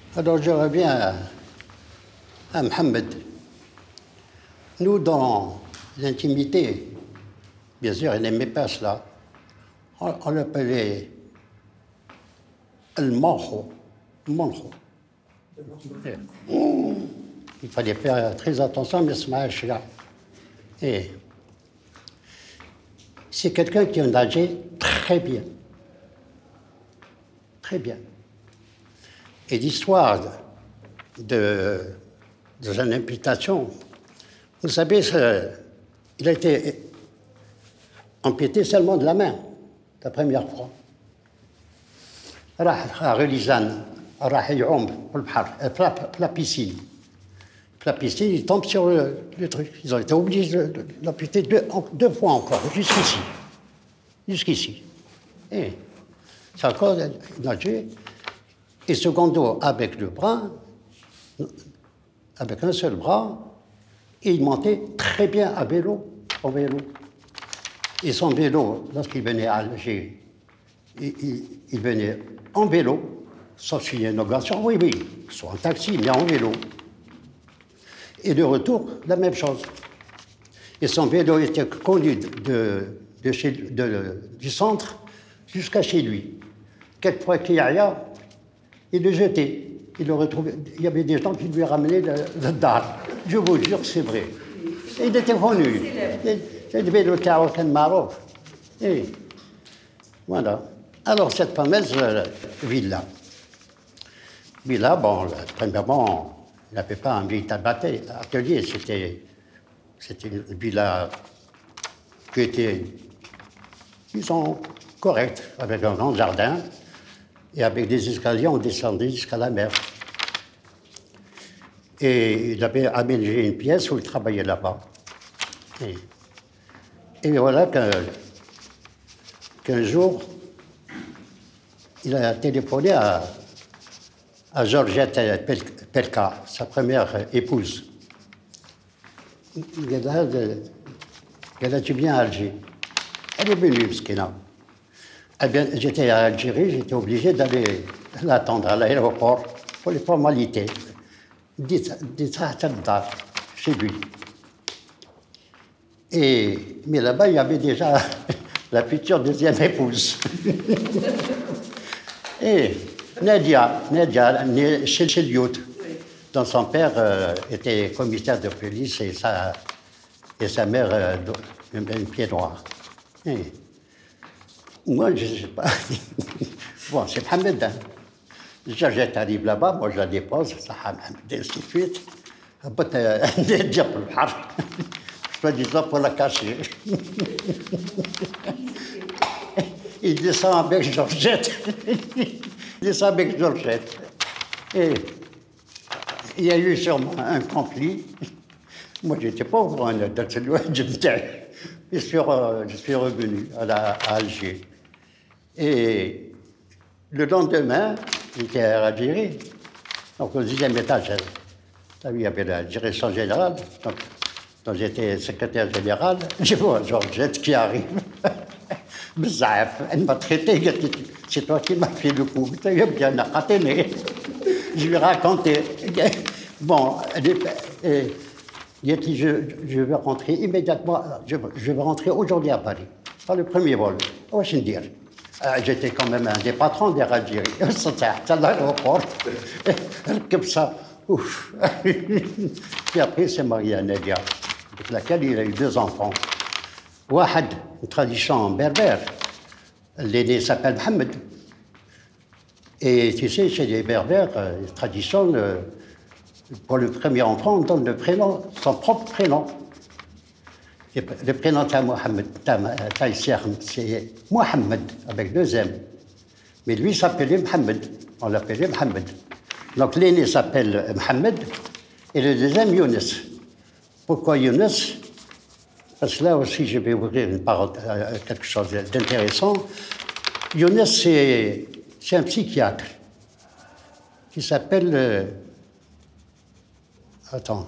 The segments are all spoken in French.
Alors je reviens à Mohamed. Nous, dans l'intimité, bien sûr, il n'aimait pas cela. On l'appelait al-Mancho. Il fallait faire très attention, mais ce là. Et c'est quelqu'un qui nageait très bien. Très bien. Et l'histoire de son imputation, vous savez, il a été amputé seulement de la main, la première fois. راح غليزان راح يعوم في البحر في la piscine. La piscine, il tombe sur le truc. Ils ont été obligés de l'amputer deux fois encore, jusqu'ici. Et c'est encore nager. Et secondo, avec le bras, avec un seul bras, et il montait très bien en vélo. Et son vélo, lorsqu'il venait à Alger, il venait en vélo, sauf s'il y a une occasion, oui, soit en taxi, mais en vélo. Et de retour, la même chose. Et son vélo était conduit du centre jusqu'à chez lui. Quelquefois qu'il y a, il le jetait. Il le retrouvait. Il y avait des gens qui lui ramenaient le dar. Je vous jure, c'est vrai. Et il était connu. C'est le vélo Taoukan Marouf. Et voilà. Alors, cette fameuse villa. Villa, bon, premièrement, il n'avait pas un véritable atelier. C'était une villa qui était, disons, correcte, avec un grand jardin. Et avec des escaliers, on descendait jusqu'à la mer. Et il avait aménagé une pièce où il travaillait là-bas. Et voilà qu'un jour, il a téléphoné à Georgette Pelka, sa première épouse. Il a dit, tu viens à Alger. Elle est venue, Mskina. Eh bien, j'étais à Algérie, j'étais obligé d'aller l'attendre à l'aéroport pour les formalités. Chez lui. Mais là-bas, il y avait déjà la future deuxième épouse. Et Nadia, née chez Lyout, dont son père était commissaire de police et sa mère un pied noir. Et moi, je ne sais pas. Bon, c'est Mohamed. Hein. Georgette arrive là-bas, moi je la dépose, ça et ainsi de suite. Dire pour le bar, soi-disant pour la cacher. Il descend avec Georgette. Et il y a eu sûrement un conflit. Moi, je n'étais pas au courant de celui de je suis revenu à Alger. Et le lendemain, j'étais à Algérie. Donc, au 10e étage, il y avait la direction générale. Donc j'étais secrétaire général. Je vois Georgette qui arrive. Elle m'a traité. C'est toi qui m'as fait le coup. Tu as bien raté. Je lui ai raconté. Bon, il a dit, je vais rentrer immédiatement. Je vais rentrer aujourd'hui à Paris. Par le premier vol. Oh, je veux dire. J'étais quand même un des patrons d'Air Algérie. C'était à l'aéroport. Comme ça. Ouf. Puis après, il s'est marié à Nadia, avec laquelle il a eu 2 enfants. Wahad, une tradition berbère. L'aîné s'appelle Mohamed. Et tu sais, chez les berbères, tradition, pour le premier enfant, on donne le prénom, son propre prénom. Et le prénom de Mohamed, c'est Mohamed, avec 2 M. Mais lui s'appelait Mohamed. On l'appelait Mohamed. Donc l'aîné s'appelle Mohamed et le deuxième Younes. Pourquoi Younes? Parce que là aussi, je vais ouvrir une quelque chose d'intéressant. Younes, c'est un psychiatre qui s'appelle... attends.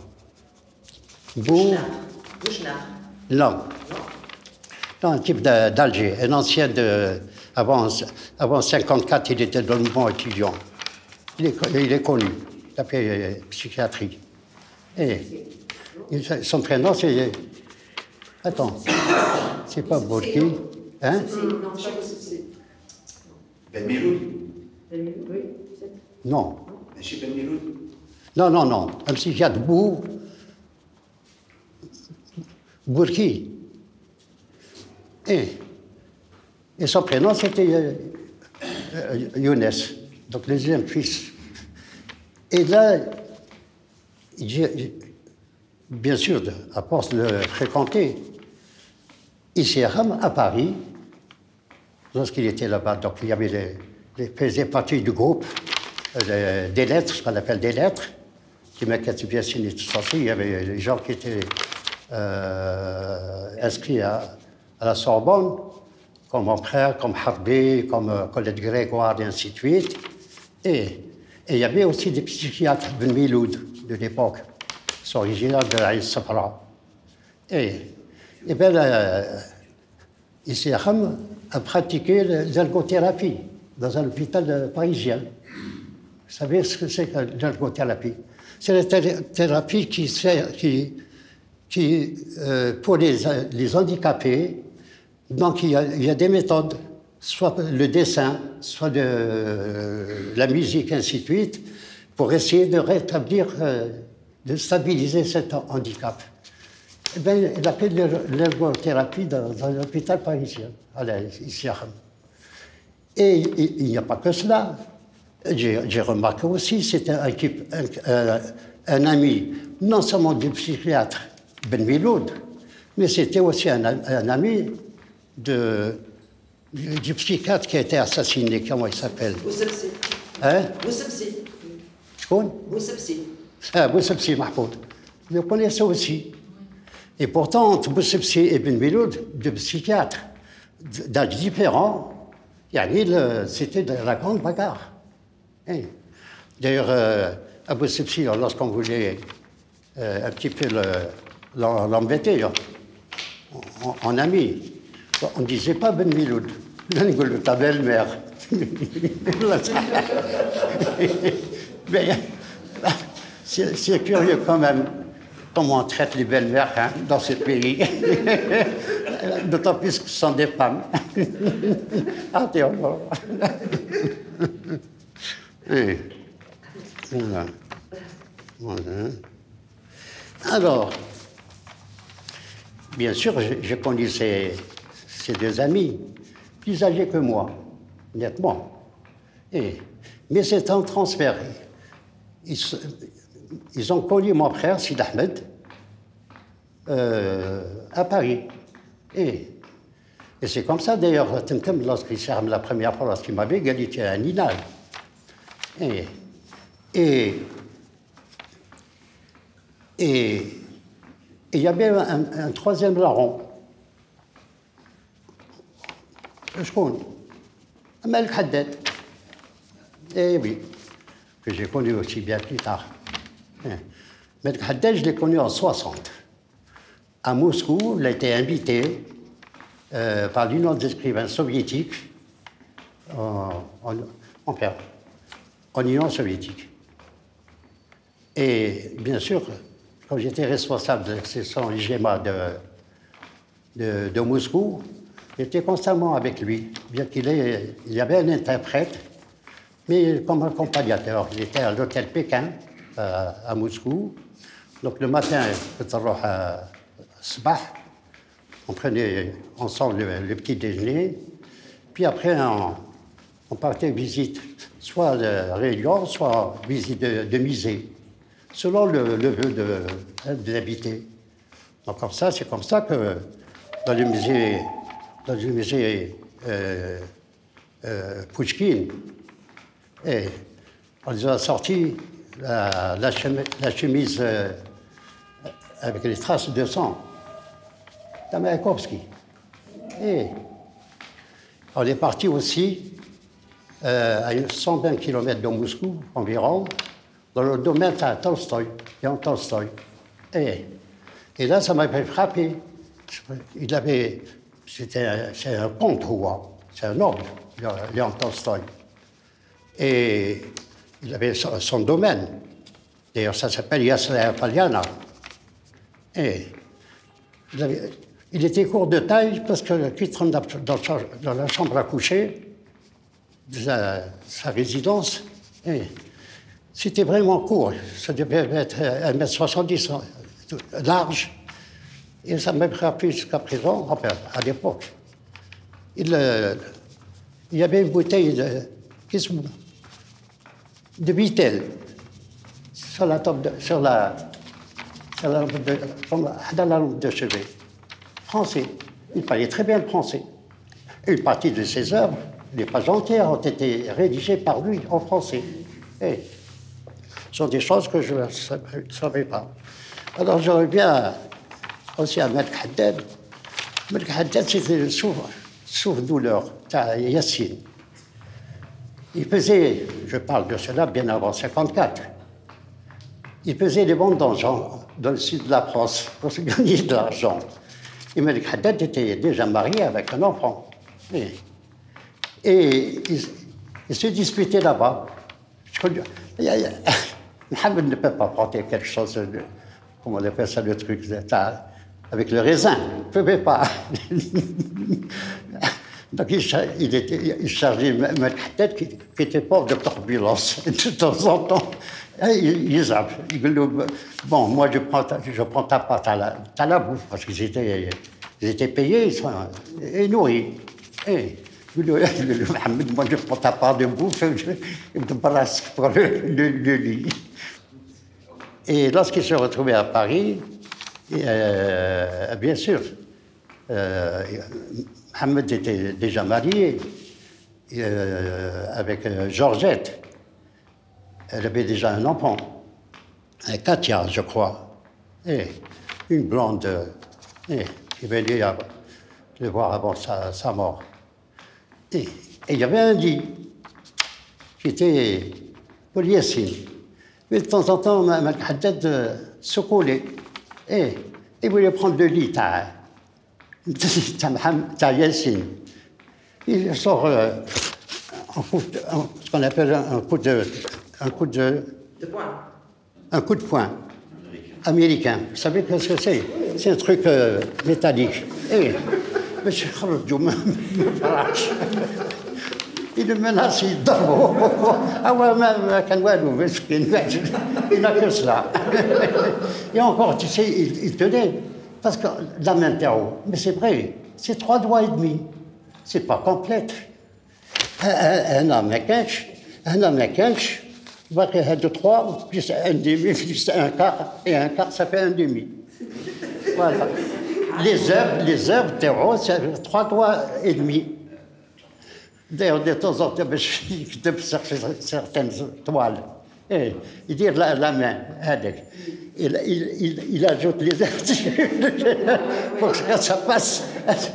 Non, un type d'Alger, un ancien avant 54, il était dans le mouvement étudiant. il est connu, il a fait psychiatrie. Et son prénom, c'est... Attends, c'est pas Bourki, hein? Ben Miloud. Non. Monsieur Ben Miloud. Non. Un psychiatre Bourki. Et son prénom, c'était Younes, donc le deuxième fils. Et là, bien sûr, à force de le fréquenter, ici à Paris, lorsqu'il était là-bas, donc il y avait faisait partie du groupe des lettres, ce qu'on appelle des lettres, qui m'inquiètent bien signé tout ça. Il y avait les gens qui étaient inscrits à la Sorbonne, comme mon frère, comme Harbi, comme Colette Grégoire, et ainsi de suite. Et il y avait aussi des psychiatres, Ben Miloud, de l'époque, qui sont originaires de Aïs Safra. Et bien, ici, Ham a pratiqué l'ergothérapie dans un hôpital parisien. Vous savez ce que c'est que l'ergothérapie? C'est la thérapie qui pour les handicapés, donc il y a des méthodes, soit le dessin, soit la musique, ainsi de suite, pour essayer de rétablir, de stabiliser cet handicap. Eh bien, il a fait de l'ergothérapie dans un hôpital parisien, ici à Ham. Et il n'y a pas que cela. J'ai remarqué aussi, c'était un ami, non seulement du psychiatre Ben Miloud, mais c'était aussi un ami du psychiatre qui a été assassiné. Comment il s'appelle? Boussabsi. Hein? Boussabsi. Boussabsi. Ah, Boussabsi Mahfoud. Je le connaissais aussi. Et pourtant, entre Boussabsi et Ben Miloud, deux psychiatres d'âge différents, c'était de la grande bagarre. D'ailleurs, à Boussabsi, lorsqu'on voulait un petit peu l'embêter, en ami, on ne disait pas Ben Miloud, ta belle-mère. Mais c'est curieux quand même comment on traite les belles-mères dans ce pays. D'autant plus que ce sont des femmes. Ah, t'es encore. Voilà. Alors, bien sûr, j'ai connu ces deux amis, plus âgés que moi, nettement. Mais c'est un transfert. Ils ont connu mon frère, Sid Ahmed, à Paris. Et c'est comme ça, d'ailleurs, lorsqu'il s'est la première fois, lorsqu'il m'avait égalité à Ninal. Et il y avait un troisième larron. Je connais. Amal Haddad. Eh oui, que j'ai connu aussi bien plus tard. Malik Haddad, je l'ai connu en 60. À Moscou, il a été invité par l'Union des écrivains soviétiques en Union soviétique. Et bien sûr, quand j'étais responsable de l'accession au GEMA de Moscou, j'étais constamment avec lui, bien qu'il y avait un interprète, mais comme accompagnateur. Il était à l'hôtel Pékin, à Moscou. Donc le matin, on prenait ensemble le petit déjeuner, puis après on partait visite, soit de réunion, soit visite de musée, selon le vœu de l'invité. Donc comme ça, c'est comme ça que dans le musée Pouchkine, on nous a sorti la chemise avec les traces de sang de Mayakovsky. Et on est parti aussi à 120 km de Moscou environ, dans le domaine à Tolstoï, Léon Tolstoï. Et là, ça m'avait frappé. C'est un comte roi, c'est un noble, Léon Tolstoï. Et il avait son domaine. D'ailleurs, ça s'appelle Yasla Italiana. Et il était court de taille parce que qu'il rentre dans la chambre à coucher de sa résidence, et c'était vraiment court. Ça devait être 1,70 m large. Et ça m'a frappé jusqu'à présent, enfin, à l'époque. Il y avait une bouteille de Vitel sur la table dans la lampe de chevet. Français. Il parlait très bien le français. Une partie de ses œuvres, les pages entières, ont été rédigées par lui en français. Et ce sont des choses que je ne savais pas. Alors je reviens aussi à Melk Haddad. Melk Haddad, c'était le souffre-douleur, Yassine. Il faisait, je parle de cela bien avant 54, il faisait des vendanges dans le sud de la France pour se gagner de l'argent. Et Melk Haddad était déjà marié avec un enfant. Et il se disputait là-bas. Mohamed ne peut pas porter quelque chose de, comment on appelle ça, le truc, avec le raisin. Il ne pouvait pas. Donc il chargeait Melk Haddad qui était pauvre de turbulence. De temps en temps, il zappe. Il dit, bon, moi je prends ta part, t'as la bouffe, parce qu'ils étaient payés et nourris. Et Mohamed, moi je prends ta part de bouffe, je me brasse pour le lit. Et lorsqu'il se retrouvait à Paris, bien sûr, Mohamed était déjà marié avec Georgette. Elle avait déjà un enfant, Katia, je crois, et une blonde qui venait le voir avant sa mort. Et il y avait un lit qui était pour Yassine. Mais de temps en temps, Melk Haddad se collait et il voulait prendre le lit t'as Yassine. Il sort ce qu'on appelle un coup de poing américain. Vous savez ce que c'est? C'est un truc métallique. Et monsieur Khalidou me farache. Il le menace, il donne. Ah ouais, il n'a que cela. Et encore, tu sais, il tenait, parce que la main terreau, mais c'est vrai, c'est 3 doigts et demi. C'est pas complète. Un homme à quinche, باقي هاد 3 plus un demi plus un quart et un quart ça fait un demi. Voilà. Les œuvres terreau, c'est 3 doigts et demi. D'ailleurs, de temps en temps, je dois chercher certaines toiles. Et il dit la main, il ajoute les œuvres pour que ça passe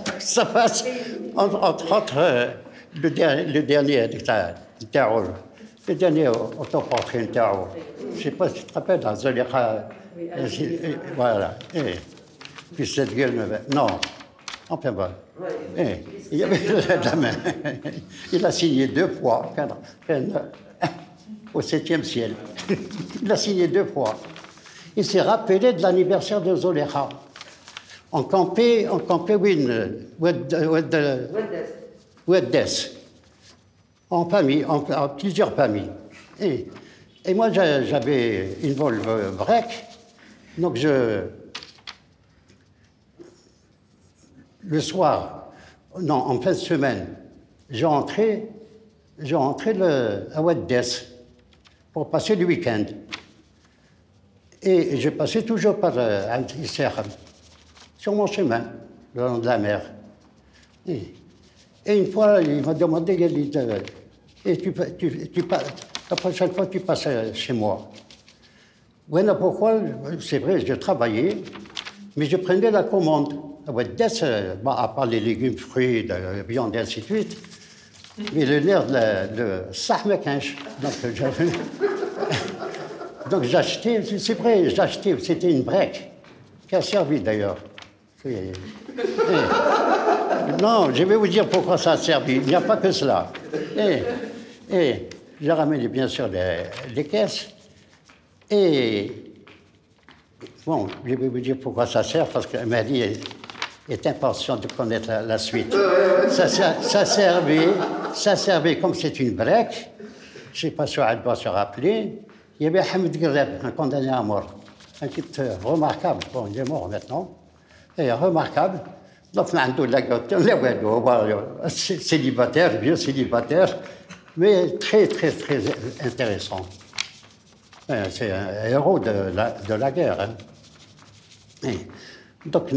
entre le dernier terreau. Le dernier autoportrait interro. Je ne sais pas si tu te rappelles, dans Zoléra. Voilà. Et puis cette gueule me... Non. Enfin bon. Il y avait la main. Il a signé 2 fois, au 7e ciel. Il a signé 2 fois. Il s'est rappelé de l'anniversaire de Zoléra. On campait Oueddès. En famille, en plusieurs familles. Et moi, j'avais une Volvo break, donc le soir, non, en fin de semaine, j'ai rentré à Oueddès pour passer le week-end. Et je passais toujours par Isser, sur mon chemin, le long de la mer. Et une fois, il m'a demandé, il a dit, la prochaine fois, tu passes chez moi. Oui, pourquoi? C'est vrai, je travaillais, mais je prenais la commande. À part les légumes, fruits, la viande, et ainsi de suite. Mais le nerf de Sahmekinch. Donc j'achetais, c'est vrai, c'était une break, qui a servi d'ailleurs. Non, je vais vous dire pourquoi ça a servi. Il n'y a pas que cela. j'ai ramené bien sûr les caisses. Et bon, je vais vous dire pourquoi ça sert, parce que Mehdi est impatient de connaître la suite. Ça servait comme c'est une break. Je ne sais pas si elle doit se rappeler. Il y avait Hamid Greb, un condamné à mort. Un type remarquable. Bon, il est mort maintenant. Et remarquable. Donc, on a célibataire, vieux célibataire, mais très, très, très intéressant. C'est un héros de la guerre. Hein. Et donc,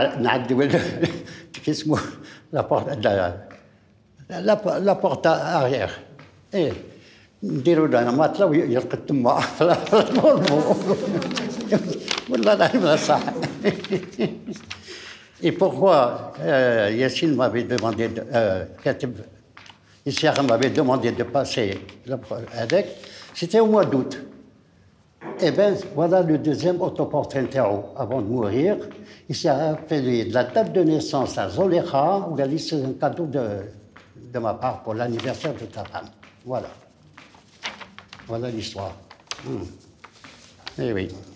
la porte arrière. Et نديروا له ماطله ويرقد تما والله العظيم صح. Et pourquoi Yassine m'avait demandé, Issar m'avait demandé de passer avec, c'était au mois d'août. Eh bien, voilà le deuxième autoportrait Ntao. Avant de mourir, il s'est rappelé de la date de naissance à Zoléra, où il a dit c'est un cadeau de ma part pour l'anniversaire de ta femme. Voilà. Voilà l'histoire. Eh oui.